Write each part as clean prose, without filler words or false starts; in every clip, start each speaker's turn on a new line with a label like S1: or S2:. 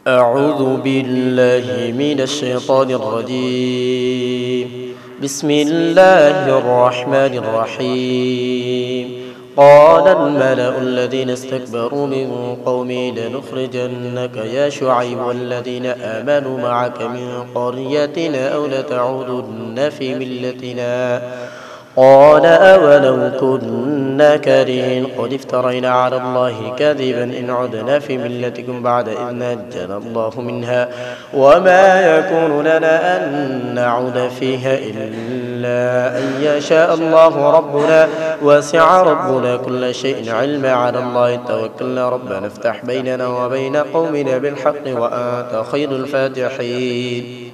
S1: أعوذ بالله من الشيطان الرجيم. بسم الله الرحمن الرحيم. قال الملأ الذين استكبروا من قومه لنخرجنك يا شعيب والذين آمنوا معك من قريتنا أو لتعودن في ملتنا. قال أولو كنا كارهين قد افترينا على الله كذبا إن عدنا في ملتكم بعد إذ نجانا الله منها وما يكون لنا أن نعود فيها إلا أن يشاء الله ربنا وسع ربنا كل شيء علما على الله توكلنا ربنا افتح بيننا وبين قومنا بالحق وأنت خير الفاتحين.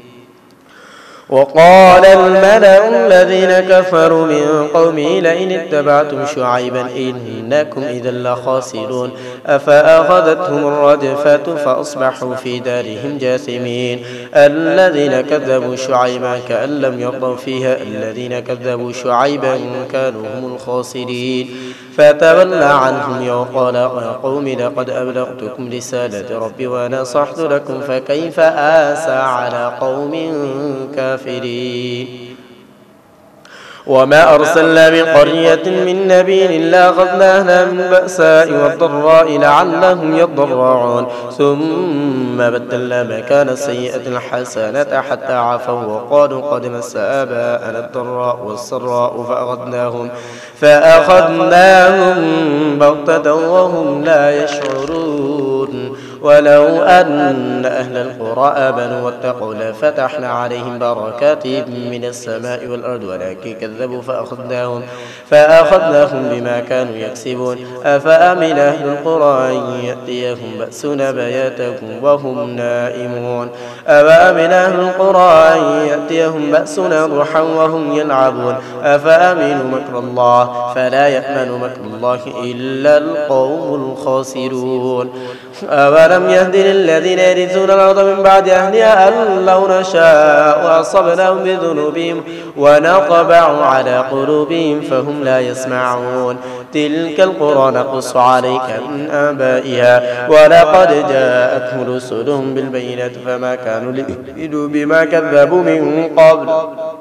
S1: وقال الملأ الذين كفروا من قومه لئن اتبعتم شعيبا إنكم إذا لخاسرون أفأخذتهم الرجفة فأصبحوا في دارهم جاثمين. الذين كذبوا شعيبا كأن لم يرضوا فيها الذين كذبوا شعيبا كانوا هم الخاسرين. فتولى عنهم وقال يا قوم لقد أبلغتكم رسالة ربي ونصحت لكم فكيف آسى على قوم كافرين. وما أرسلنا من قرية من نبي إلا أخذنا أهلها بالبأساء والضراء لعلهم يضرعون ثم بدلنا مكان السيئة الحسنة حتى عفوا وقالوا قد مس آباءنا الضراء والسراء فأخذناهم بغتة وهم لا يشعرون. ولو أن أهل القرى آمنوا واتقوا لفتحنا عليهم بركات من السماء والأرض ولكن كذبوا فأخذناهم بما كانوا يكسبون. أفأمن أهل القرى أن يأتيهم بأسنا بياتا وهم نائمون أفأمن أهل القرى أن يأتيهم بأسنا ضحى وهم يلعبون أفأمنوا مكر الله فلا يأمن مكر الله إلا القوم الخاسرون. أولم يهد للذين يرثون الأرض من بعد أهلها أن لو نشاء أصبناهم بذنوبهم ونطبع على قلوبهم فهم لا يسمعون. تلك القرى نقص عليك من آبائها ولقد جاءتهم رسلهم بالبينات فما كانوا ليؤمنوا بما كذبوا من قبل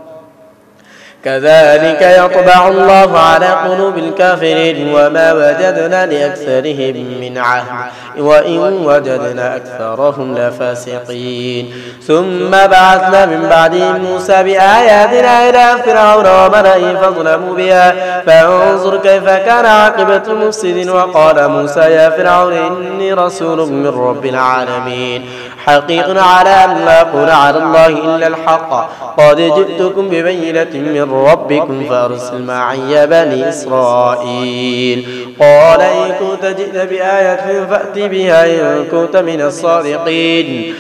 S1: كذلك يطبع الله على قلوب الكافرين وما وجدنا لأكثرهم من عهد وإن وجدنا أكثرهم لفاسقين. ثم بعثنا من بعدهم موسى بآياتنا إلى فرعون وملئه فظلموا بها فانظر كيف كان عاقبة المفسدين. وقال موسى يا فرعون إني رسول من رب العالمين حقيق على أن لا أقول على الله إلا الحق قد جئتكم ببينة من ربكم فأرسل معي بني إسرائيل. قال إن كنت جئت بآية فأت بها إن كنت من الصادقين.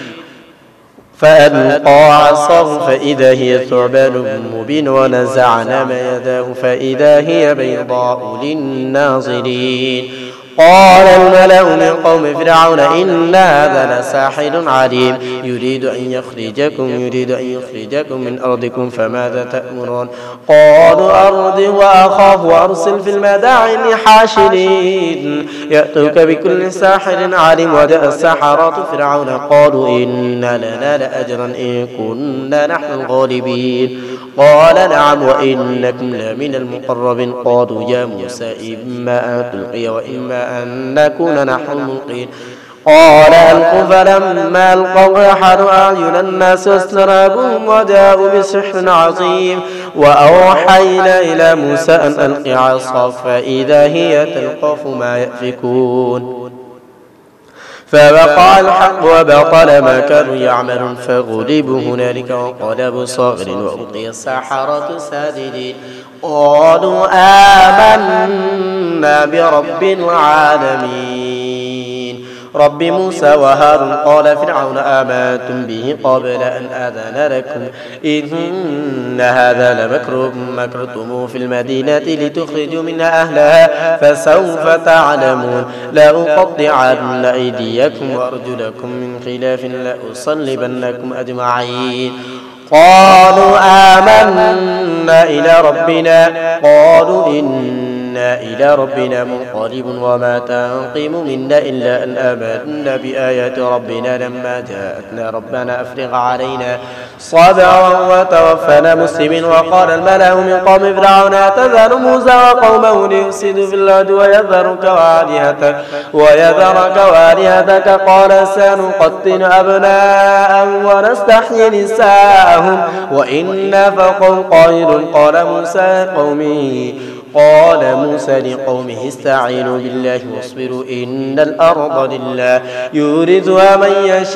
S1: فألقى عصاه فإذا هي ثعبان مبين ونزعنا ما يداه فإذا هي بيضاء للناظرين. قال الملأ من قوم فرعون إن هذا لساحر عليم يريد أن يخرجكم من أرضكم فماذا تأمرون. قالوا أرض وأخاف وأرسل في المدائن حاشرين يأتوك بكل ساحر عليم. وجاء السحرة فرعون قالوا إن لنا لأجرا إن كنا نحن الغالبين. قال نعم وإنكم لمن المقربين. قالوا يا موسى إما أن تلقي وإما أن نكون نحن الملقين. قال ألقوا فلما ألقوا سحروا أعين الناس واسترهبوهم وجاءوا بسحر عظيم. وأوحينا إلى موسى أن ألق عصاك فإذا هي تلقف ما يأفكون. فوقع الحق وبطل ما كانوا يعملون فغلبوا هنالك وانقلبوا صاغرين وألقي السحرة ساجدين. قالوا آمنا برب العالمين رب موسى وهارون. قال فرعون آمنتم به قبل أن آذن لكم إن هذا لمكر مكرتم في المدينة لتخرجوا منها أهلها فسوف تعلمون. لأقطعن أيديكم وأرجلكم من خلاف لأصلبنكم أجمعين. قالوا آمنا إلى ربنا قالوا إن وإنا إلى ربنا منقلبون وما تنقم منا إلا أن آمنا بآيات ربنا لما جاءتنا ربنا أفرغ علينا صبرا وتوفنا مسلمين. وقال الملأ من قوم فرعون أتذر موسى وقومه ليفسدوا في الأرض ويذرك وآلهتك قال سنقتل أبناءهم ونستحيي نساءهم وإنا فوقهم قاهرون. قال موسى لقومه استعينوا بالله واصبروا إن الأرض لله يورثها من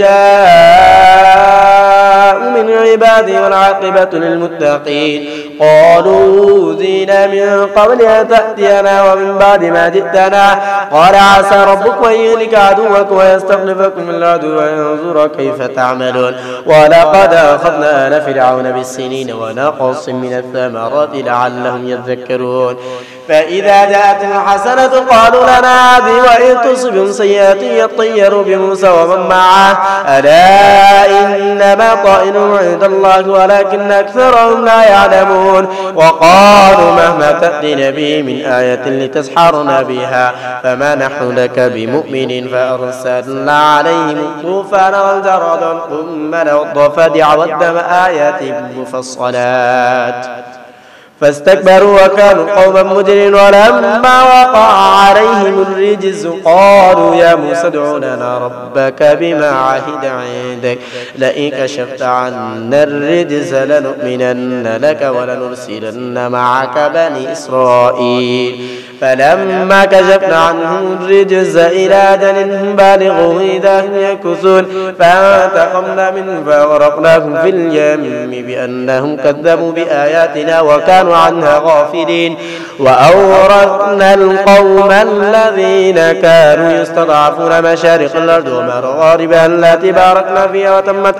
S1: يشاء من عباده والعاقبة للمتقين. قالوا أوذينا من قبل أن تأتينا ومن بعد ما جئتنا قال عسى ربك أن يهلك عدوك ويستخلفكم الأرض وينظر كيف تعملون. ولقد أخذنا آل فرعون بالسنين ونقص من الثمرات لعلهم يذكرون. فإذا جاءت الحسنة قالوا لنا هذه وإن تصبهم سيئات يطيروا بموسى ومن معه ألا إنما طائرهم عند الله ولكن أكثرهم لا يعلمون. وقالوا مهما تأتينا به من آية لتسحرنا بها فما نحن لك بمؤمن. فأرسلنا عليهم الطوفان والجراد والقمل والضفادع والدم آيات مفصلات فاستكبروا وكانوا قوما مجرمين. ولما وقع عليهم الرجز قالوا يا موسى ادع لنا ربك بما عهد عندك لئن كشفت عنا الرجز لنؤمنن لك ولنرسلن معك بني إسرائيل. فلما كشفنا عنهم الرجز إلى أجل بالغوه إذا هم ينكثون فانتقمنا منهم فأغرقناهم في اليم بأنهم كذبوا بآياتنا وكانوا عنها غافلين. وأورثنا القوم الذين كانوا يستضعفون مشارق الأرض ومغاربها التي باركنا فيها وتمت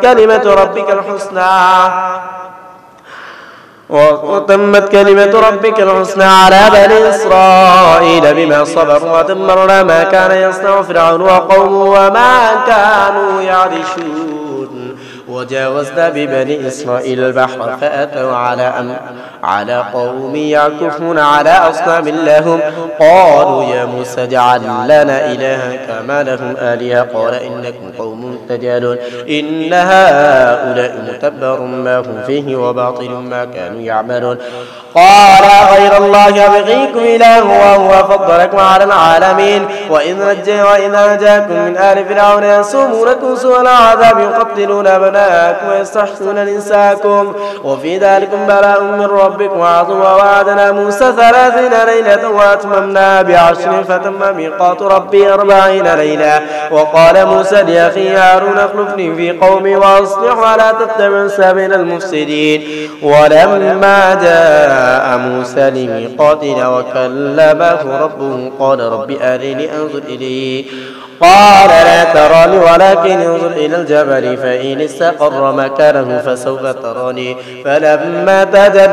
S1: كلمة ربك الحسنى على بني إسرائيل بما صبروا ودمرنا ما كان يصنع فرعون وقومه وما كانوا يعرشون. وجاوزنا ببني إسرائيل البحر فأتوا على قوم يعكفون على أصنام لهم قالوا يا موسى اجعل لنا إلها كما لهم آلهة قال إنكم قوم تجهلون. إن هؤلاء متبر ما هم فيه وباطل ما كانوا يعملون. قال غير الله يبغيكم إله وهو فضلكم على العالمين. وإذ نجاكم من آل فرعون يسومونكم سوء العذاب يقتلون أبناءكم ويستحيون نساءكم وفي ذلكم بلاء من ربكم وعظيم. ووعدنا موسى 30 ليلة وأتممنا ب10 فتم ميقات ربي 40 ليلة. وقال موسى لأخيه هارون اخلفني في قومي وأصلح ولا تتبع سبيل المفسدين. ولما جاء موسى لميقاتنا وكلمه ربه قال رب أرني أنظر إليه قال لا تراني ولكن انظر إلى الجبل فإن استقر مكانه فسوف تراني. فلما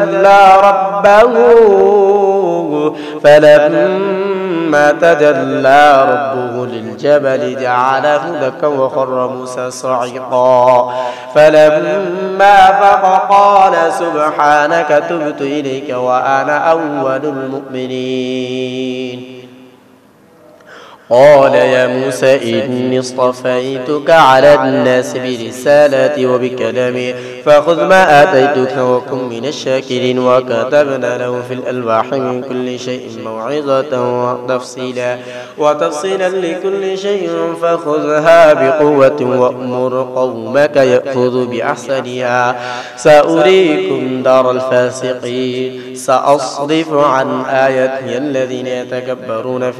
S1: تجلى ربه للجبل جعله دكا وخر موسى صعقا. فلما أفق قال سبحانك تبت إليك وأنا أول المؤمنين. قال يا موسى إني اصطفيتك على الناس برسالتي وبكلامي فخذ ما آتيتك وكن من الشاكرين. وكتبنا له في الألواح من كل شيء موعظة وتفصيلا لكل شيء فخذها بقوة وأمر قومك يأخذوا بأحسنها سأريكم دار الفاسقين. سأصرف عن آياتي الذين يتكبرون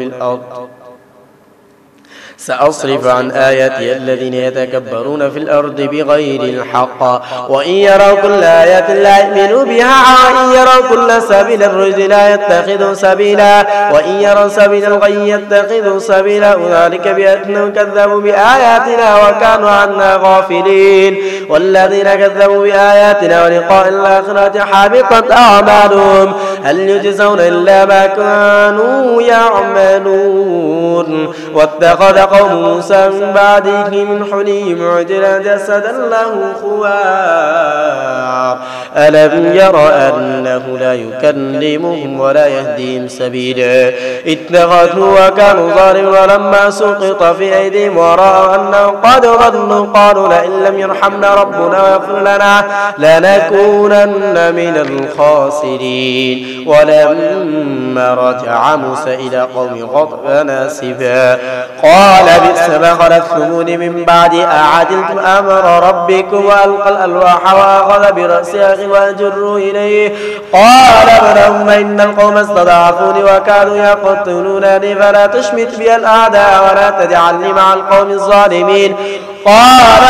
S1: في الأرض بغير الحق وإن يروا كل آية لا يؤمنوا بها وإن يروا كل سبيل الرشد لا يتخذوا سبيلا وإن يروا سبيل الغي يتخذوا سبيلا. ذلك بأنهم كذبوا بآياتنا وكانوا عنها غافلين. والذين كذبوا بآياتنا ولقاء الآخرة حبطت أعمالهم هل يجزون إلا ما كانوا يعملون. واتخذ قوم موسى من بعده من حليهم عجلا جسدا له خوار ألم ير أنه لا يكلمهم ولا يهديهم سبيلا اتخذوا وكانوا ظالمين ولما سقط في أيديهم ورأوا أنهم قد ضلوا قالوا لئن لم يرحمنا ربنا ويغفر لنا لنكونن من الخاسرين ولما رجع موسى إلى قوم غضبان آسفا قال بئس ما خلفتموني من بعد أعجلتم أمر ربكم وألقى الألواح وأخذ برأس أخي وأجروا إليه قال ابن إن القوم استضعفوني وكانوا يقتلونني فلا تشمت بي الأعداء ولا تجعلني مع القوم الظالمين قال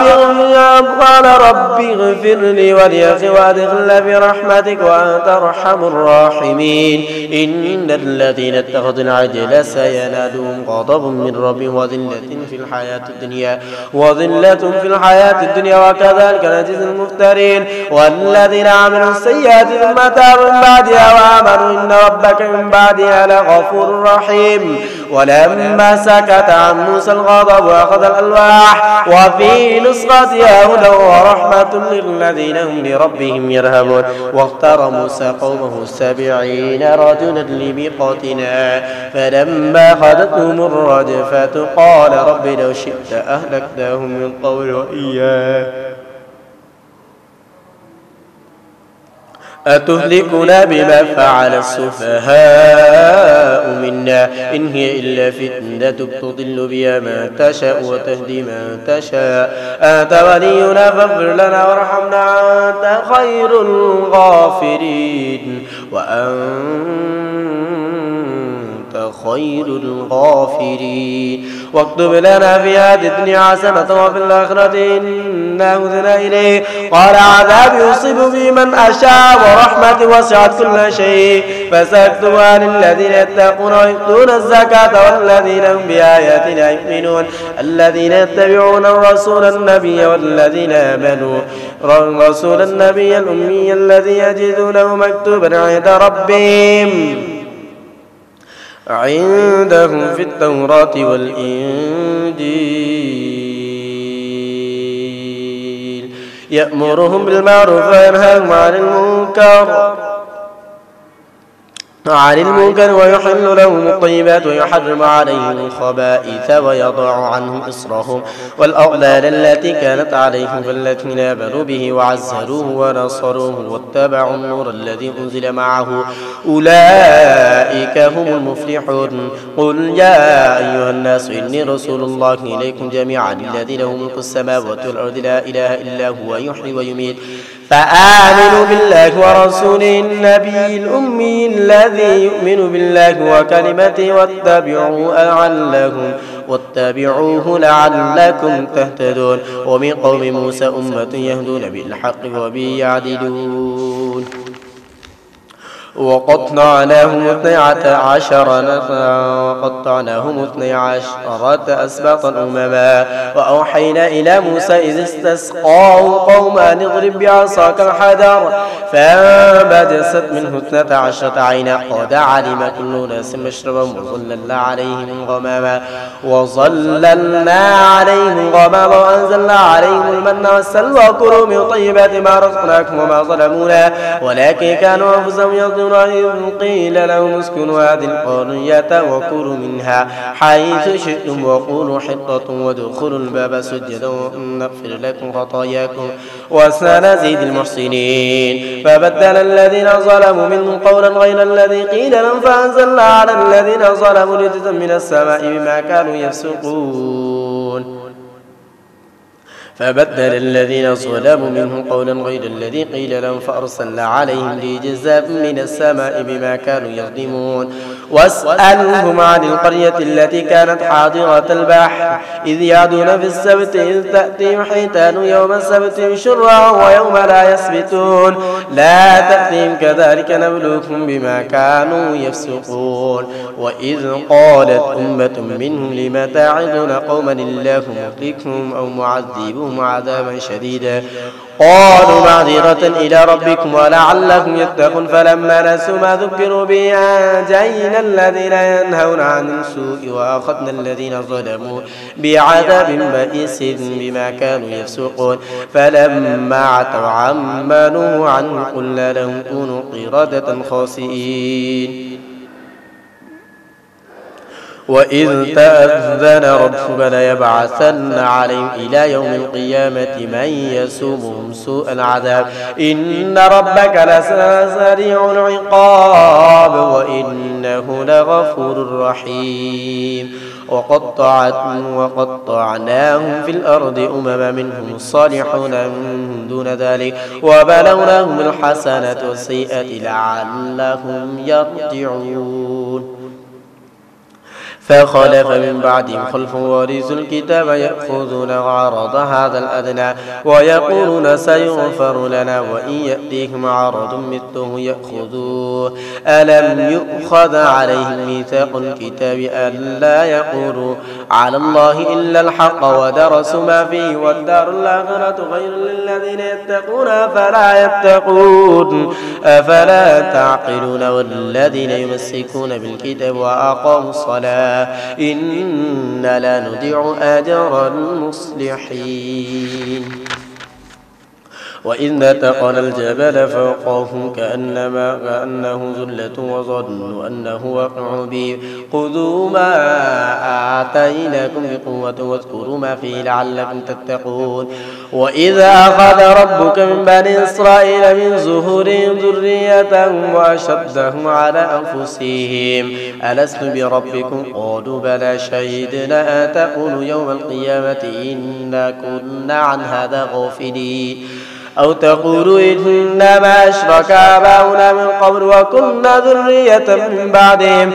S1: رب اغفر لي ولأخي وأدخلنا برحمتك وأنت أرحم الراحمين إن الذين اتخذوا العجل سينالهم غضب من ربهم وذلة في الحياة الدنيا وكذلك نجزي المفترين والذين عملوا السيئات ثم تابوا من بعدها وآمنوا إن ربك من بعدها لغفور رحيم ولما سكت عن موسى الغضب وأخذ الألواح وفي نسختها هدى ورحمة للذين هم لربهم يرهبون واختار موسى قومه 70 رجلا لميقاتنا فلما أخذتهم الرجفة قال رب لو شئت أهلكناهم من قبل وإياك أتهلكنا بما فعل السفهاء منا إن هي إلا فتنتك تضل بها من تشاء وتهدي من تشاء أنت ولينا فاغفر لنا وارحمنا أنت خير الغافرين خير الغافرين واكتب لنا في هذه الدنيا حسنة وفي الآخرة إنا هدنا إليه قال عذاب يصيب به من أشاء ورحمة وسعت كل شيء فسأكتبها للذين يتقون ويؤتون الزكاة والذين هم بآياتنا يؤمنون الذين يتبعون الرسول النبي والذين آمنوا الرسول النبي الأمي الذي يجدونه مكتوبا عندهم في التوراة والإنجيل يأمرهم بالمعروف وينهاهم عن المنكر ويحل لهم الطيبات ويحرم عليهم الخبائث ويضع عنهم إصرهم والأغلال التي كانت عليهم فالذين آمنوا به وعزروه ونصروه واتبعوا النور الذي أنزل معه أولئك هم المفلحون قل يا أيها الناس إني رسول الله إليكم جميعا الذي له ملك السماوات والأرض لا إله إلا هو يحيي ويميت فآمنوا بالله ورسوله النبي الأمي الذي يؤمن بالله وكلمته واتبعوه لعلكم تهتدون ومن قوم موسى أمة يهدون بالحق وبه يعدلون وقطعناهم 12 أسباطا أمما وأوحينا إلى موسى إذ استسقاه قوم أن اضرب بعصاك الحجر فانبجست منه 12 عينا قد علم كل ناس مشربهم وظللنا عليهم غماما وأنزلنا عليهم المن والسلوى كلوا من طيبات ما رزقناكم وما ظلمونا ولكن كانوا أنفسهم يظلمون إذ قيل لهم اسكنوا هذه القرية وكلوا منها حيث شئتم وقولوا حطة وادخلوا الباب سجدا نغفر لكم خطاياكم وسنزيد المحسنين فبدل الذين ظلموا منهم قولا غير الذي قيل لهم فأنزلنا على الذين ظلموا رجزا من السماء بما كانوا يفسقون فبدل الذين ظلموا منهم قولا غير الذي قيل لهم فأرسلنا عليهم رجزا من السماء بما كانوا يظلمون واسألهم عن القرية التي كانت حاضرة البحر إذ يعدون في السبت إذ تأتيهم حيتان يوم السبت شرعا ويوم لا يسبتون لا تأتيهم كذلك نبلوكم بما كانوا يفسقون وإذ قالت أمة منهم لم تعظون قوما الله مهلكهم أو معذبهم عذابا شديدا قالوا معذرة إلى ربكم ولعلهم يتقون فلما نسوا ما ذكروا به أنجينا أنجينا الذين ينهون عن السوء وأخذنا الذين ظلموا بعذاب بئيس بما كانوا يفسقون فلما عتوا عما نهوا عنه قلنا لهم كونوا قردة خاسئين وإذ تأذن ربك ليبعثن عليهم إلى يوم القيامة من يسومهم سوء العذاب إن ربك لسريع العقاب وإنه لغفور رحيم وقطعناهم في الأرض أمما منهم الصالحون من دون ذلك وبلوناهم الحسنة والسيئة لعلهم يرجعون فخلف من بعدهم خلف ورثوا الكتاب يأخذون عرض هذا الأدنى ويقولون سيغفر لنا وإن يأتيهم عرض مثله يأخذوه ألم يؤخذ عليهم ميثاق الكتاب ألا يقولوا على الله إلا الحق ودرسوا ما فيه والدار الآخرة خير للذين يتقون أفلا يتقون أفلا تعقلون والذين يمسكون بالكتاب وأقاموا الصلاة إنا لا نضيع أجر المصلحين وإذ نتقنا الجبل فوقهم كأنه ذلة وظنوا أنه واقع به خذوا ما آتيناكم بقوة واذكروا ما فيه لعلكم تتقون وإذا أخذ ربك من بني إسرائيل من ظهورهم ذريتهم وأشهدهم على أنفسهم ألست بربكم قالوا بلى شهدنا أن تقولوا يوم القيامة إنا كنا عن هذا غافلين أو تقولوا إنما أشرك آباؤنا من قبل وكنا ذرية من بعدهم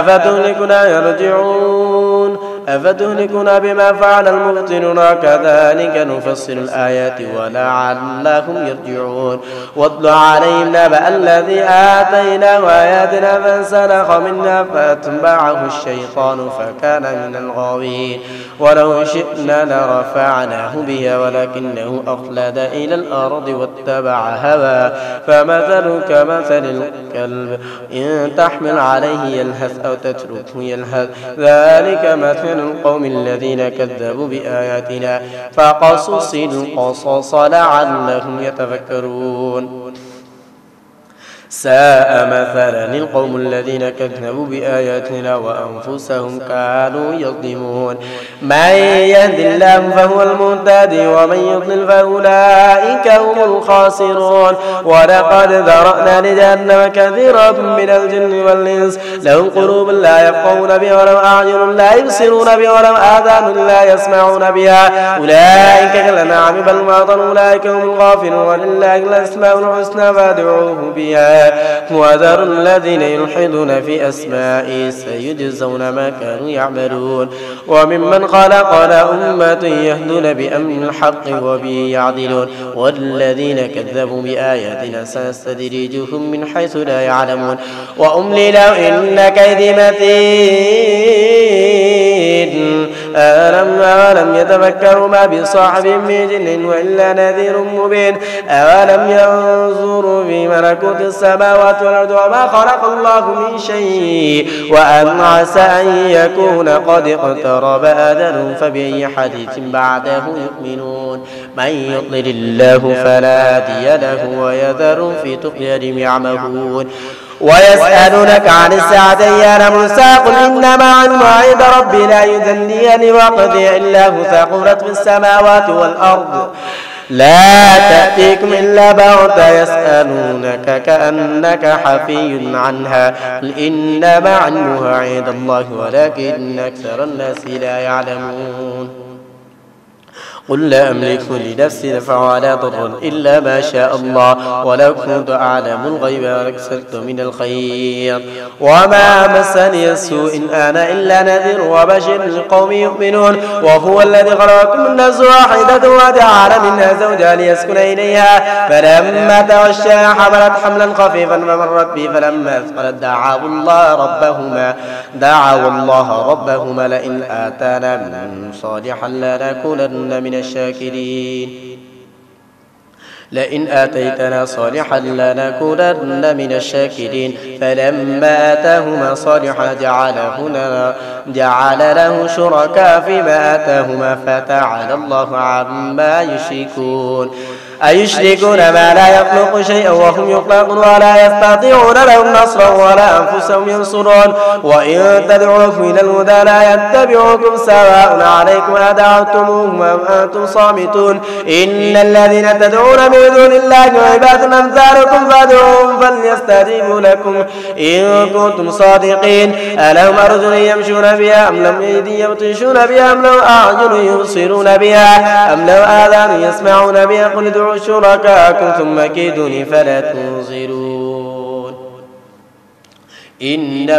S1: أفتهلكنا بما فعل المبطلون كذلك نفصل الآيات ولعلهم يرجعون واتل عليهم نبأ الذي آتيناه آياتنا فانسلخ منها فأتبعه الشيطان فكان من الغاوين ولو شئنا لرفعناه بها ولكنه أخلد إلى الأرض واتبع هواه فمثله كمثل الكلب إن تحمل عليه يلهث أو تتركه يلهث ذلك مثل القوم الذين كذبوا بآياتنا فقصص القصص لعلهم يتفكرون ساء مثلا القوم الذين كذبوا بآياتنا وأنفسهم كانوا يظلمون من يهد الله فهو المهتدي ومن يضلل فأولئك هم الخاسرون ولقد ذرأنا لجهنم كثيرا من الجن والإنس لهم قلوب لا يفقهون بها ولهم أعين لا يبصرون بها ولهم آذان لا يسمعون بها أولئك كالأنعام بل هم أضل أولئك هم الغافلون ولله الأسماء الحسنى فادعوه بها وذروا الذين يلحدون في أسمائه سيجزون ما كانوا يعملون وممن خلقنا أمة يهدون بأمر الحق وبه يعدلون والذين كذبوا بآياتنا سنستدرجهم من حيث لا يعلمون وأملي لهم إن كيدي متين أولم يتفكروا ما بصاحب من جن وإلا نذير مبين أولم ينظروا في ملكوت السماوات والأرض وما خلق الله من شيء وأن عسى أن يكون قد اقترب أجلهم فبأي حديث بعده يؤمنون من يضلل الله فلا هادي له ويذرهم في طغيانهم يعمهون ويسألونك عن الساعة أيان مرساها قل إنما علمها عند ربي لا يجليها لوقتها إلا هو ثقلت في السماوات والأرض لا تأتيكم إلا بغتة يسألونك كأنك حفي عنها قل إنما علمها عند الله ولكن أكثر الناس لا يعلمون قل لا أملك لنفسي نفعا ولا ضرا إلا ما شاء الله ولو كنت أعلم الغيب لاستكثرت من الخير وما مسني السوء إن أنا إلا نذير وبشر لقوم يؤمنون وهو الذي خلقكم من نفس واحدة وجعل منها زوجها ليسكن إليها فلما تغشاها حملت حملا خفيفا فمرت به فلما أثقلت دعوا الله ربهما لئن آتانا من صالحا لنكونن من الشاكرين لئن آتيتنا صالحا لنكونن من الشاكرين فلما آتاهما صالحا جعل له شركاء فيما آتاهما فتعالى الله عما يشركون أيشركون ما لا يخلق شيئا وهم يخلقون ولا يستطيعون لهم نصرا ولا أنفسهم ينصرون وإن تدعوهم إلى الهدى لا يتبعوكم سواء عليكم أدعوتموهم أم أنتم صامتون إن الذين تدعون من دون الله عباد أمثالكم فادعوهم فليستجيبوا لكم إن كنتم صادقين ألهم أرجل يمشون بها أم لهم أيدي يبطشون بها أم لهم أعين يبصرون بها أم لهم آذان يسمعون بها قل ادعوا شركاءكم ثم كيدوني فلا تنظرون إن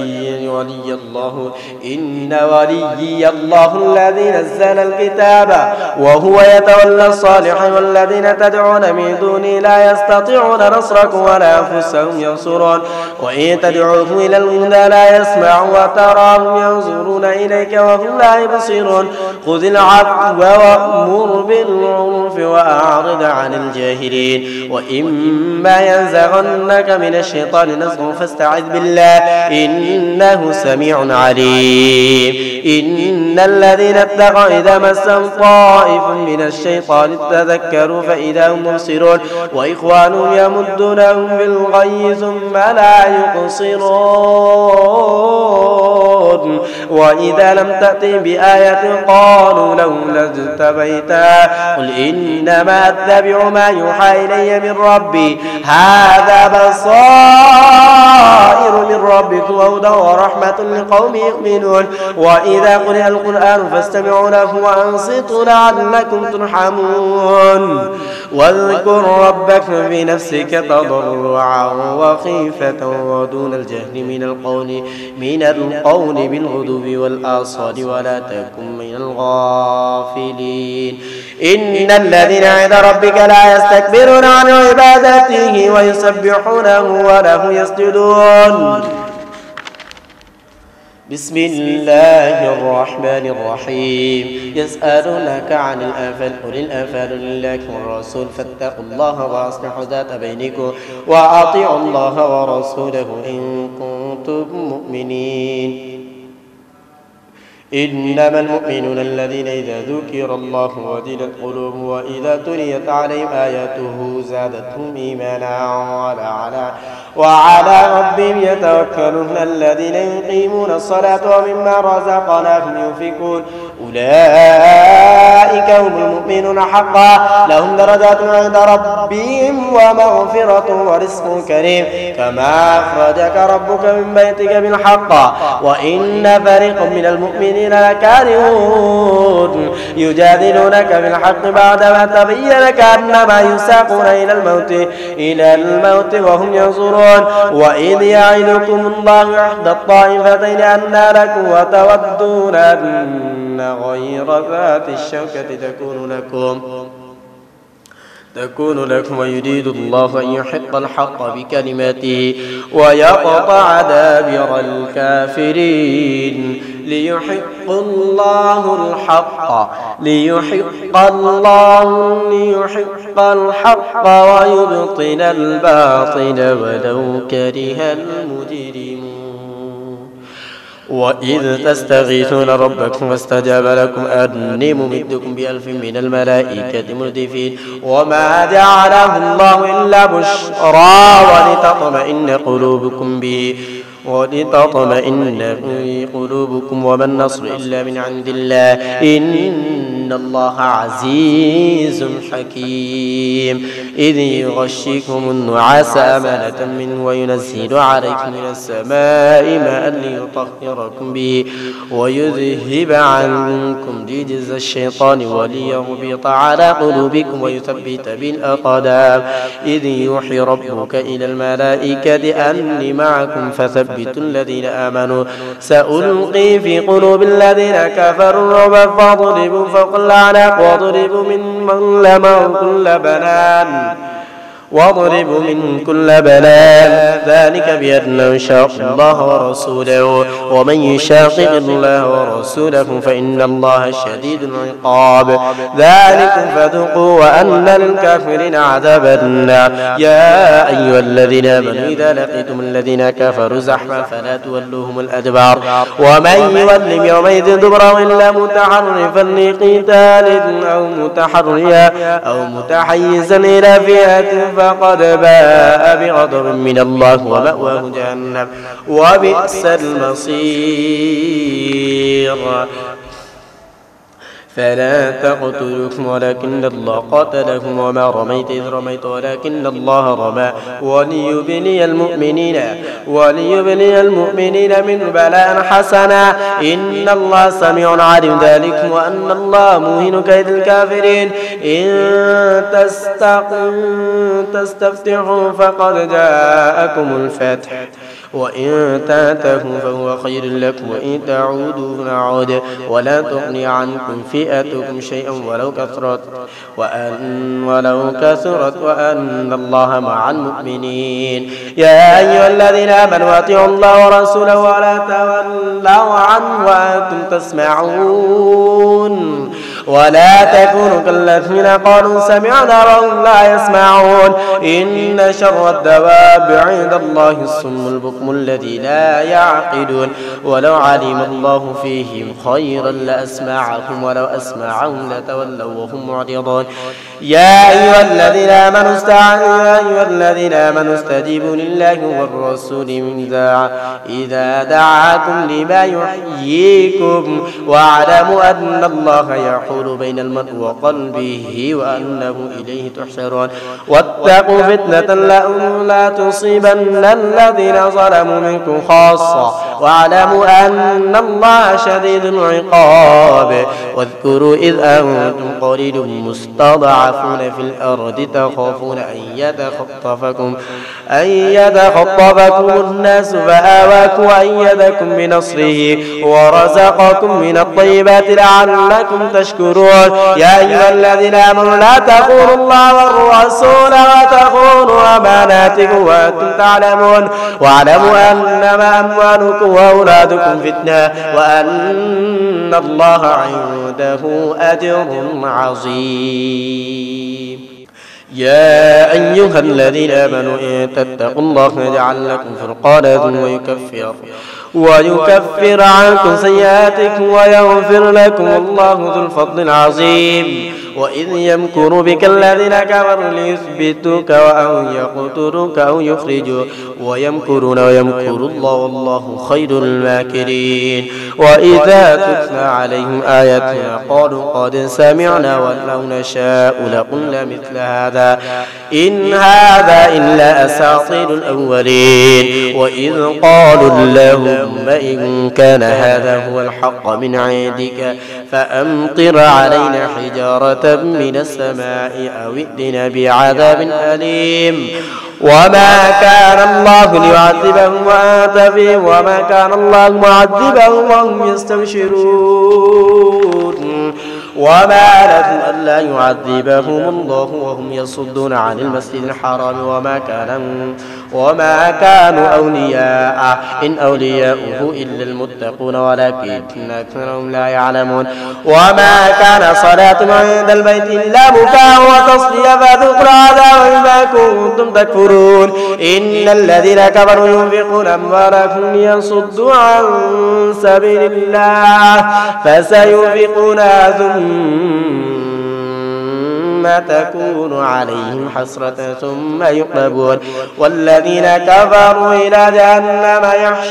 S1: وليي الله الذي نزل الكتاب وهو يتولى الصالحين والذين تدعون من دونه لا يستطيعون نصركم ولا أنفسهم ينصرون وإن تدعوهم إلى الهدى لا يسمعون وتراهم ينظرون إليك وهم لا يبصرون خذ العفو وأمر بالعرف وأعرض عن الجاهلين وإما ينزغنك من الشيطان نزغ فاستعذ بالله إنه سميع عليم إن الذين اتقوا إذا مسهم طائف من الشيطان تذكروا فإذا هم مبصرون وإخوانهم يمدونهم بالغي ثم لا يقصرون وإذا لم تأتهم بآية قالوا لولا اجتبيتها قل إنما أتبع ما يوحى إلي من ربي هذا بصائر من ربكم وهدى ورحمة لقوم يؤمنون وإذا قرئ القرآن فاستمعوا له وأنصتوا لعلكم ترحمون واذكر ربك في نفسك تضرعا وخيفة ودون الجهل من القول بالغدو والآصال ولا تكن من الغافلين إن الذين عند ربك لا يستكبرون عن عبادته ويسبحونه وله يسجدون بسم الله الرحمن الرحيم يسألونك عن الأنفال قل الأنفال لله والرسول فاتقوا الله وأصلحوا ذات بينكم وأطيعوا الله ورسوله إن كنتم مؤمنين إنما المؤمنون الذين إذا ذكر الله وجلت قلوبهم وإذا تليت عليهم آياته زادتهم إيمانا وعلى ربهم يتوكلون الذين يقيمون الصلاة ومما رزقناهم ينفقون أولئك هم المؤمنون حقا لهم درجات عند ربهم ومغفرة ورزق كريم كما أخرجك ربك من بيتك بالحق وإن فريق من المؤمنين لكارهون يجادلونك بالحق بعدما تبين كأنما يساقون إلى الموت وهم ينظرون وإذ يعدكم الله إحدى الطائفتين أنها لكم وتودون أن غير ذات الشوكة تكون لكم ويريد الله أن يحق الحق بكلماته ويقطع دابر الكافرين ليحق الحق ويبطل الباطل ولو كره المجرمون وإذ تستغيثون ربكم فاستجاب لكم أني ممدكم ب1000 من الملائكة مردفين وما جعله الله إلا بشرى ولتطمئن قلوبكم وما النصر إلا من عند الله إن الله عزيز حكيم إذ يغشيكم النعاس أمانة منه وينزل عليكم من السماء ماء ليطهركم به ويذهب عنكم رجز الشيطان وليربط على قلوبكم ويثبت بالأقدام إذ يوحي ربك إلى الملائكة أني معكم فثبتوا الذين آمنوا سألقي في قلوب الذين كفروا الرعب فاضربوا فوق الأعناق واضربوا منهم كل بنان واضربوا من كل بنان ذلك بأنه شاق الله ورسوله ومن يشاقق الله ورسوله فإن الله شديد العقاب ذلكم فذوقوا وأن للكافرين عذاب النار يا أيها الذين آمنوا إذا لقيتم الذين كفروا زحفا فلا تولوهم الأدبار ومن يولم يومئذ دبره إلا متحرفا لقتال أو متحيزا إلى فئة فقد باء بغضب من الله ومأواه جهنم وبئس المصير فلا تقتلوهم ولكن الله قتلهم وما رميت إذ رميت ولكن الله رمى وليبلي المؤمنين منه بلاء حسنا إن الله سميع عليم ذلك وأن الله موهن كيد الكافرين إن تستفتحوا فقد جاءكم الفتح وإن تنتهوا فهو خير لكم وإن تعودوا نعود ولا تغني عنكم فئتكم شيئا ولو كثرت وأن الله مع المؤمنين يا أيها الذين آمنوا أطيعوا الله ورسوله ولا تولوا عنه وأنتم تسمعون ولا تكونوا كالذين قالوا سمعنا وهم لا يسمعون إن شر الدواب عند الله الصم البكم الذي لا يعقلون ولو علم الله فيهم خيرا لأسمعهم ولو أسمعهم لتولوا وهم معرضون يا أيها الذين آمنوا استجيبوا لله والرسول إذا دعاكم لما يحييكم واعلموا أن الله يحول بين المرء وقلبه وأنه إليه تحشرون واتقوا فتنة لا تصيبن الذين ظلموا منكم خاصة واعلموا أن الله شديد العقاب واذكروا إذ أنتم قليل مستضعفون في الأرض تخافون أن يتخطفكم الناس فآواكم وأيدكم بنصره ورزقكم من الطيبات لعلكم تشكرون يا أيها الذين آمنوا لا تخونوا الله والرسول وتخونوا أماناتكم وأنتم تعلمون واعلموا أنما أموالكم وأولادكم فتنة وأن الله عنده أجر عظيم يا أيها الذين آمنوا إن تتقوا الله يجعل لكم فرقانا ويكفر عنكم سيئاتكم ويغفر لكم الله ذو الفضل العظيم وإذ يمكر بك الذين كفروا ليثبتوك أو يقتلوك أو يخرجوك ويمكرون ويمكر الله والله خير الماكرين وإذا تتلى عليهم آياتنا قالوا قد سمعنا ولو نشاء لقلنا مثل هذا إن هذا إلا أساطير الأولين وإذ قالوا اللهم إن كان هذا هو الحق من عندك فأمطر علينا حجارة من السماء أو ائتنا بعذاب أليم وما كان الله ليعذبهم وأنت فيهم وما كان الله معذبهم وهم يستبشرون وما لهم ألا يعذبهم الله وهم يصدون عن المسجد الحرام وما كانوا أولياء إن أولياؤه إلا المتقون ولكن أكثرهم لا يعلمون وما كان صلاتهم عند البيت إلا بكاء وتصدية فذوقوا العذاب بما كنتم تكفرون إن الذين كفروا ينفقون أموالهم ليصدوا عن سبيل الله فسينفقونها ثم تكون عليهم حسرة ثم يقلبون والذين كفروا إلى جهنم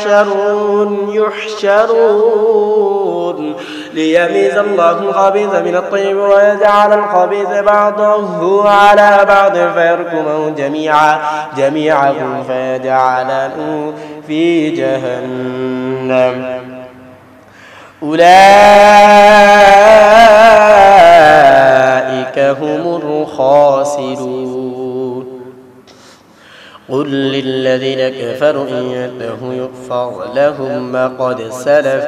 S1: يحشرون ليميز الله الخبيث من الطيب ويجعل الخبيث بعضه على بعض فيركمه جميعا فيجعله في جهنم أولئك هم الخاسرون قل للذين كفروا إن ينتهوا يغفر لهم ما قد سلف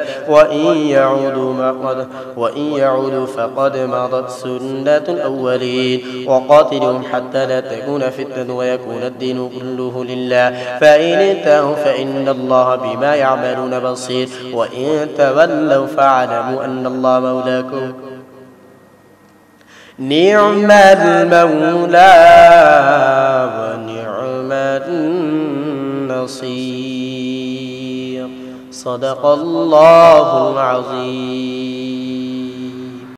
S1: وإن يعودوا فقد مضت سنة الأولين وقاتلهم حتى لا تكون فتنة ويكون الدين كله لله فإن انتهوا فإن الله بما يعملون بصير وإن تولوا فاعلموا أن الله مولاكم نعم المولى ونعم النصير صدق الله العظيم.